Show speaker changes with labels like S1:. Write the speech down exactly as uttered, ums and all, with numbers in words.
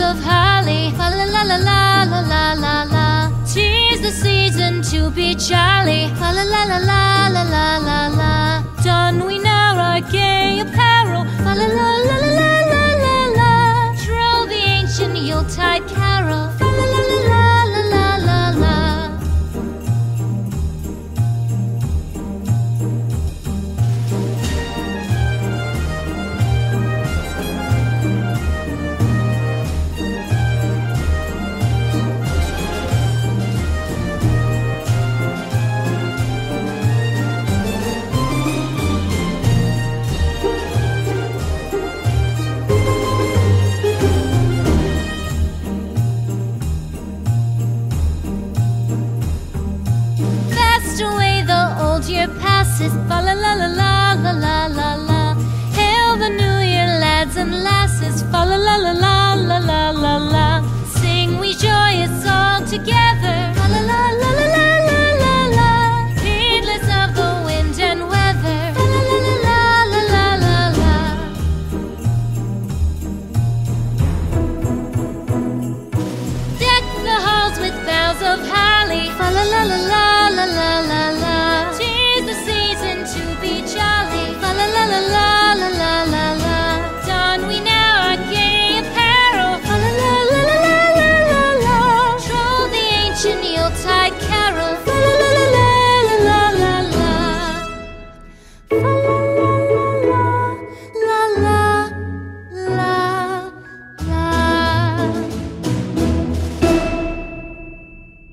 S1: of holly. Fa la la la la la la la la. 'Tis the season to be jolly. Fa la la la la la la la la. Don we now our gay apparel. Fa la la la la la la la la. Troll the ancient Yuletide carol. Fa la la la la la la la la. Year passes, fa la la la la la la la la. Hail the new year, lads and lasses, fa la la la la la la la la. Sing we joyous all together, fa la la la la la la la la. Heedless of the wind and weather, fa la la la la la la la la. Deck the halls with boughs of holly, fa la la la la.